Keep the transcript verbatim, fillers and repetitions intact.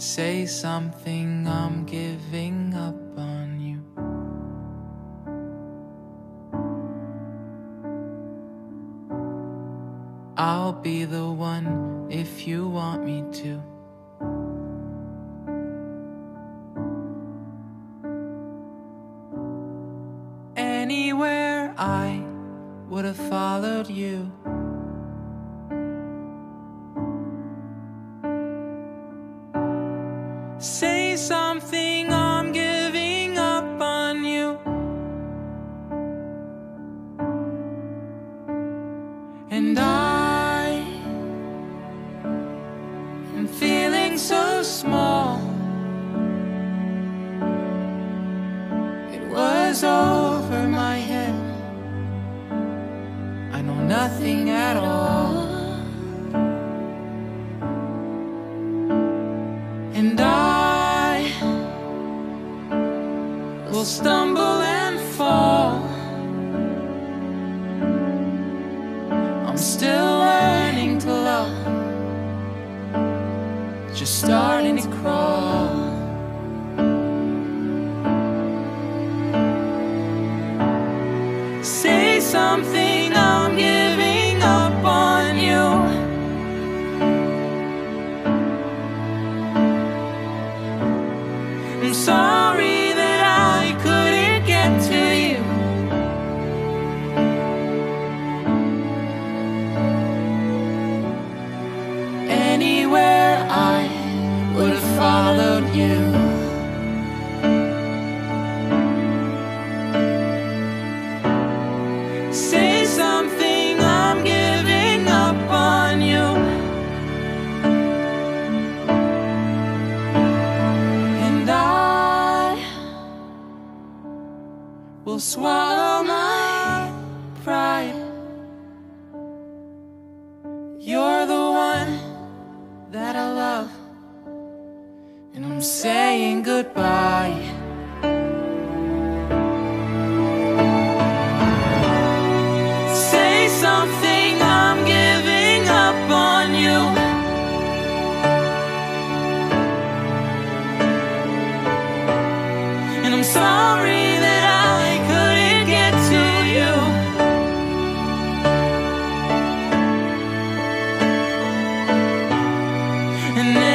Say something, I'm giving up on you. I'll be the one if you want me to. Anywhere I would have followed you. Say something, I'm giving up on you. And I am feeling so small. It was over my head. I know nothing at all. And I will stumble and fall. I'm still learning to love, just starting to crawl. Say something, I'm giving up on you. I'm sorry that I couldn't get to you. Anywhere I would have followed you. Say something, I'm giving up on you. And I will swallow my pride. You're the one that I love, and I'm saying goodbye. Say something, I'm giving up on you. And I'm sorry that I couldn't get to you. And